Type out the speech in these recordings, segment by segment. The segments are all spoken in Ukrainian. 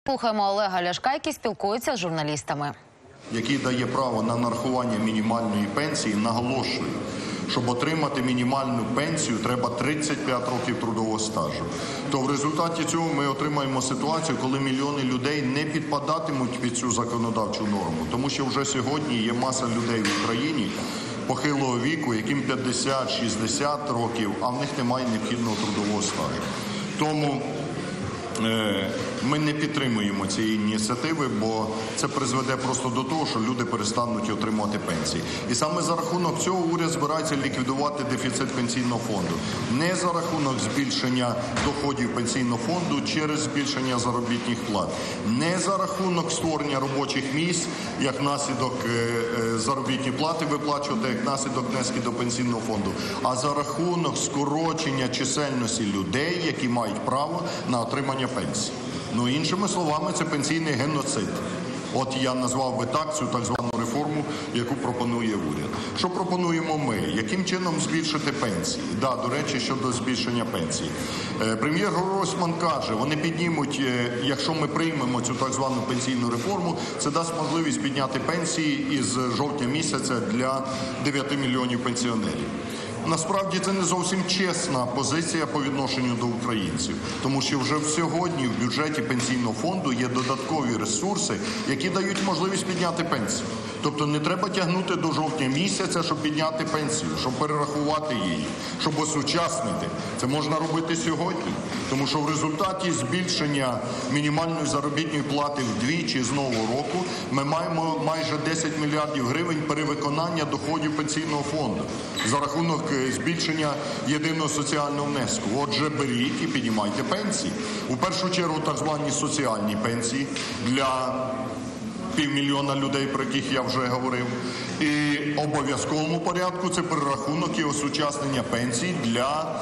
Слухаємо Олега Ляшка, який спілкується з журналістами. Який дає право на нарахування мінімальної пенсії, наголошую, щоб отримати мінімальну пенсію, треба 35 років трудового стажу. То в результаті цього ми отримаємо ситуацію, коли мільйони людей не підпадатимуть під цю законодавчу норму. Тому що вже сьогодні є маса людей в Україні похилого віку, яким 50-60 років, а в них немає необхідного трудового стажу. Тому ми не підтримуємо цієї ініціативи, бо це призведе просто до того, що люди перестануть отримувати пенсії. І саме за рахунок цього уряд збирається ліквідувати дефіцит пенсійного фонду. Не за рахунок збільшення доходів пенсійного фонду через збільшення заробітних плат. Не за рахунок створення робочих місць, як наслідок заробітні плати виплачувати, як наслідок внески до пенсійного фонду, а за рахунок скорочення чисельності людей, які мають право на отримання пенсії. Ну, іншими словами, це пенсійний геноцид. От я назвав би так цю так звану реформу, яку пропонує уряд. Що пропонуємо ми? Яким чином збільшити пенсії? Да, до речі, щодо збільшення пенсій. Прем'єр Гройсман каже, вони піднімуть, якщо ми приймемо цю так звану пенсійну реформу, це дасть можливість підняти пенсії із жовтня місяця для 9 мільйонів пенсіонерів. Насправді це не зовсім чесна позиція по відношенню до українців, тому що вже сьогодні в бюджеті пенсійного фонду є додаткові ресурси, які дають можливість підняти пенсію. Тобто не треба тягнути до жовтня місяця, щоб підняти пенсію, щоб перерахувати її, щоб осучаснити. Це можна робити сьогодні, тому що в результаті збільшення мінімальної заробітної плати вдвічі з нового року ми маємо майже 10 мільярдів гривень перевиконання доходів пенсійного фонду за рахунок збільшення єдиного соціального внеску. Отже, беріть і піднімайте пенсії. У першу чергу так звані соціальні пенсії для півмільйона людей, про яких я вже говорив. І в обов'язковому порядку це перерахунок і осучаснення пенсій для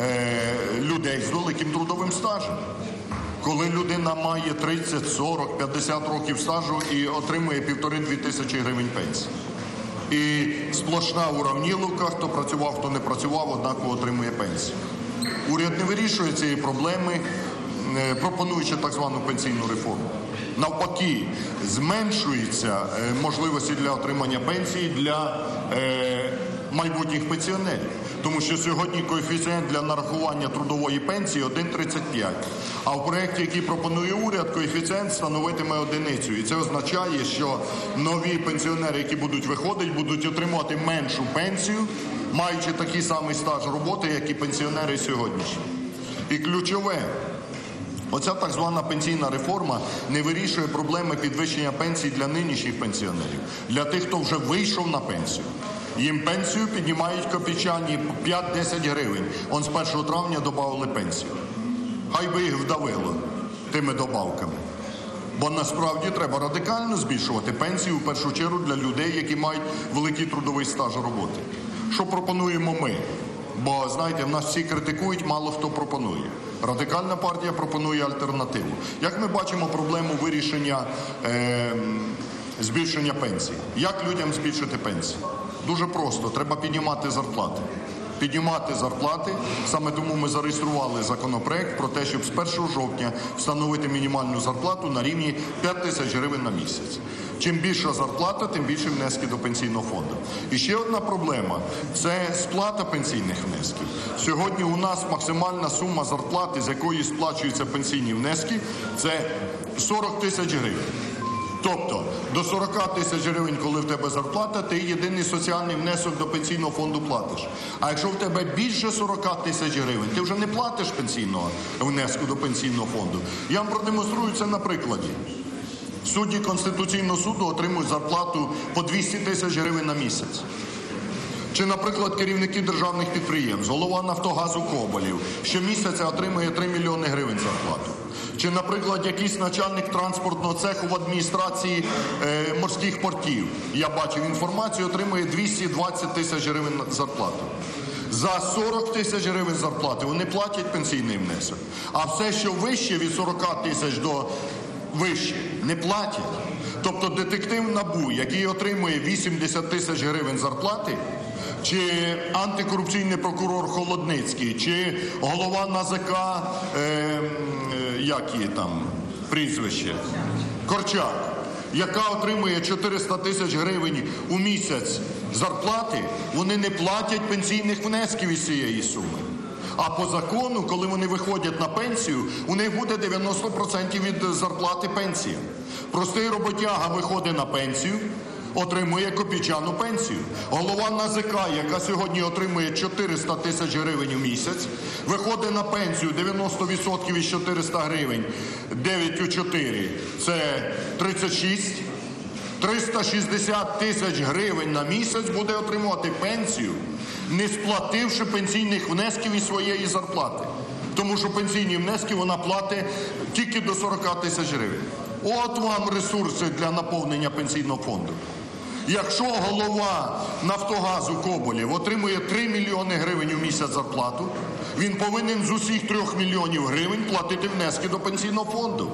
людей з великим трудовим стажем. Коли людина має 30, 40, 50 років стажу і отримує 1,5-2 тисячі гривень пенсії. І сплошна уравніловка, хто працював, хто не працював, однаково отримує пенсію. Уряд не вирішує цієї проблеми, пропонуючи так звану пенсійну реформу. Навпаки, зменшуються можливості для отримання пенсії для майбутніх пенсіонерів. Тому що сьогодні коефіцієнт для нарахування трудової пенсії 1,35. А в проєкті, який пропонує уряд, коефіцієнт становитиме одиницю. І це означає, що нові пенсіонери, які будуть виходити, будуть отримувати меншу пенсію, маючи такий самий стаж роботи, як і пенсіонери сьогоднішні. І ключове, оця так звана пенсійна реформа не вирішує проблеми підвищення пенсій для нинішніх пенсіонерів, для тих, хто вже вийшов на пенсію. Їм пенсію піднімають копійчані 5-10 гривень. Он з 1 травня додали пенсію. Хай би їх вдавило тими добавками. Бо насправді треба радикально збільшувати пенсію, в першу чергу, для людей, які мають великий трудовий стаж роботи. Що пропонуємо ми? Бо, знаєте, в нас всі критикують, мало хто пропонує. Радикальна партія пропонує альтернативу. Як ми бачимо проблему вирішення збільшення пенсій? Як людям збільшити пенсії? Дуже просто. Треба піднімати зарплати. Піднімати зарплати. Саме тому ми зареєстрували законопроект про те, щоб з 1 жовтня встановити мінімальну зарплату на рівні 5 тисяч гривень на місяць. Чим більша зарплата, тим більше внески до пенсійного фонду. І ще одна проблема – це сплата пенсійних внесків. Сьогодні у нас максимальна сума зарплати, з якої сплачуються пенсійні внески – це 40 тисяч гривень. Тобто, до 40 тисяч гривень, коли в тебе зарплата, ти єдиний соціальний внесок до пенсійного фонду платиш. А якщо в тебе більше 40 тисяч гривень, ти вже не платиш пенсійного внеску до пенсійного фонду. Я вам продемонструю це на прикладі. Судді Конституційного суду отримують зарплату по 200 тисяч гривень на місяць. Чи, наприклад, керівники державних підприємств, голова Нафтогазу Коболєв, щомісяця отримує 3 мільйони гривень зарплату. Чи, наприклад, якийсь начальник транспортного цеху в адміністрації морських портів, я бачив інформацію, отримує 220 тисяч гривень зарплату. За 40 тисяч гривень зарплати вони платять пенсійний внесок. А все, що вище від 40 тисяч до вище, не платять. Тобто детектив НАБУ, який отримує 80 тисяч гривень зарплати, чи антикорупційний прокурор Холодницький, чи голова НАЗК, прізвище, Корчак, яка отримує 400 тисяч гривень у місяць зарплати, вони не платять пенсійних внесків із цієї суми. А по закону, коли вони виходять на пенсію, у них буде 90% від зарплати пенсія. Простий роботяга виходить на пенсію, отримує копійчану пенсію. Голова НАЗК, яка сьогодні отримує 400 тисяч гривень у місяць, виходить на пенсію 90% із 400 гривень, 9 у 4 – це 36. 360 тисяч гривень на місяць буде отримувати пенсію, не сплативши пенсійних внесків із своєї зарплати. Тому що пенсійні внески вона платить тільки до 40 тисяч гривень. От вам ресурси для наповнення пенсійного фонду. Якщо голова Нафтогазу Коболєв отримує 3 мільйони гривень у місяць зарплату, він повинен з усіх 3 мільйонів гривень платити внески до пенсійного фонду.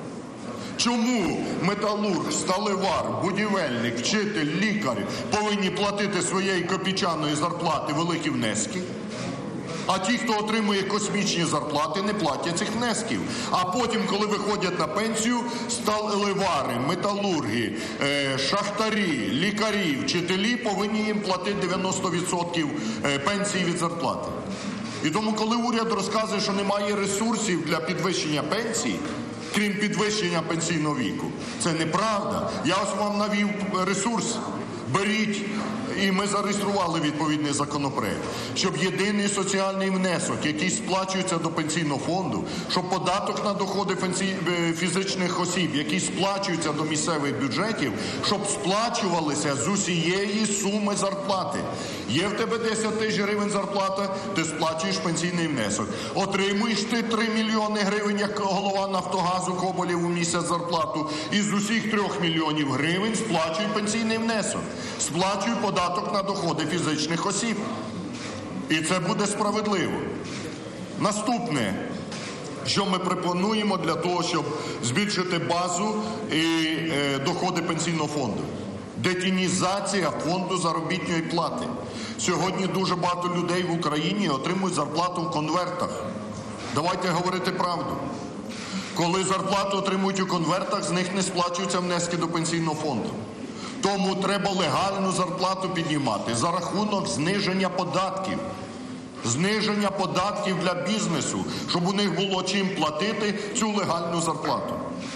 Чому металург, сталевар, будівельник, вчитель, лікар повинні платити своєї копійчаної зарплати великі внески? А ті, хто отримує космічні зарплати, не платять цих внесків. А потім, коли виходять на пенсію, сталевари, металурги, шахтарі, лікарі, вчителі повинні їм платити 90% пенсії від зарплати. І тому, коли уряд розказує, що немає ресурсів для підвищення пенсій, крім підвищення пенсійного віку, це неправда. Я ось вам навів ресурс. Беріть, і ми зареєстрували відповідний законопроект, щоб єдиний соціальний внесок, який сплачується до пенсійного фонду, щоб податок на доходи фізичних осіб, які сплачуються до місцевих бюджетів, щоб сплачувалися з усієї суми зарплати. Є в тебе 10 тисяч гривень зарплата, ти сплачуєш пенсійний внесок. Отримуєш ти 3 мільйони гривень, як голова Нафтогазу Коболєв у місяць зарплату, і з усіх 3 мільйонів гривень сплачуй пенсійний внесок. Сплачуй податок на доходи фізичних осіб. І це буде справедливо. Наступне, що ми пропонуємо для того, щоб збільшити базу і доходи пенсійного фонду. Детінізація фонду заробітної плати. Сьогодні дуже багато людей в Україні отримують зарплату в конвертах. Давайте говорити правду. Коли зарплату отримують у конвертах, з них не сплачуються внески до пенсійного фонду. Тому треба легальну зарплату піднімати за рахунок зниження податків. Зниження податків для бізнесу, щоб у них було чим платити цю легальну зарплату.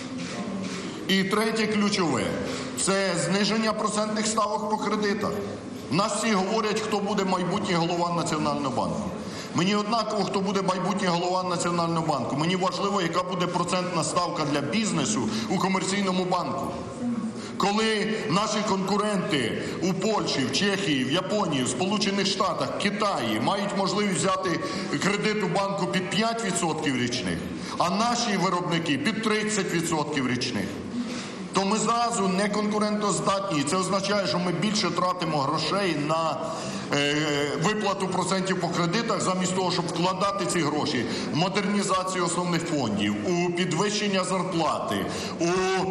І третє ключове – це зниження процентних ставок по кредитах. У нас всі говорять, хто буде майбутній голова Національного банку. Мені однаково, хто буде майбутній голова Національного банку. Мені важливо, яка буде процентна ставка для бізнесу у комерційному банку. Коли наші конкуренти у Польщі, в Чехії, в Японії, в Сполучених Штатах, Китаї мають можливість взяти кредит у банку під 5% річних, а наші виробники під 30% річних, то ми зразу не конкурентоздатні. Це означає, що ми більше тратимо грошей на виплату процентів по кредитах, замість того, щоб вкладати ці гроші в модернізацію основних фондів, у підвищення зарплати, у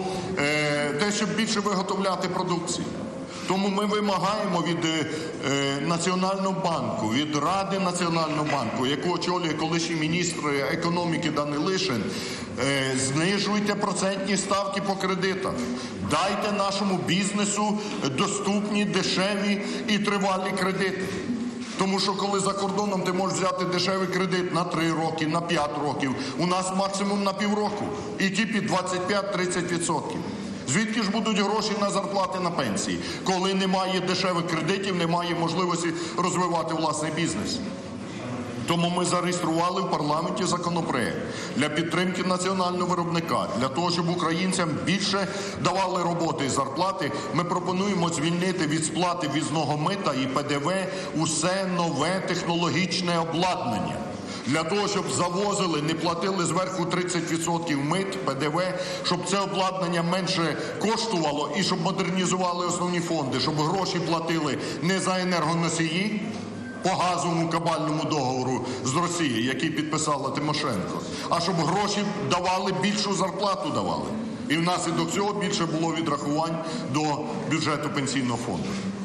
те, щоб більше виготовляти продукцію. Тому ми вимагаємо від Національного банку, від Ради Національного банку, яку очолює колишній міністр економіки Данилишин, знижуйте процентні ставки по кредитах. Дайте нашому бізнесу доступні, дешеві і тривалі кредити. Тому що коли за кордоном ти можеш взяти дешевий кредит на 3 роки, на 5 років, у нас максимум на півроку. І ті під 25-30%. Звідки ж будуть гроші на зарплати, на пенсії? Коли немає дешевих кредитів, немає можливості розвивати власний бізнес. Тому ми зареєстрували в парламенті законопроект для підтримки національного виробника, для того, щоб українцям більше давали роботи і зарплати. Ми пропонуємо звільнити від сплати ввізного мита і ПДВ усе нове технологічне обладнання. Для того, щоб завозили, не платили зверху 30% мит, ПДВ, щоб це обладнання менше коштувало і щоб модернізували основні фонди, щоб гроші платили не за енергоносії по газовому кабальному договору з Росії, який підписала Тимошенко, а щоб гроші давали, більшу зарплату давали. І внаслідок цього більше було відрахувань до бюджету пенсійного фонду.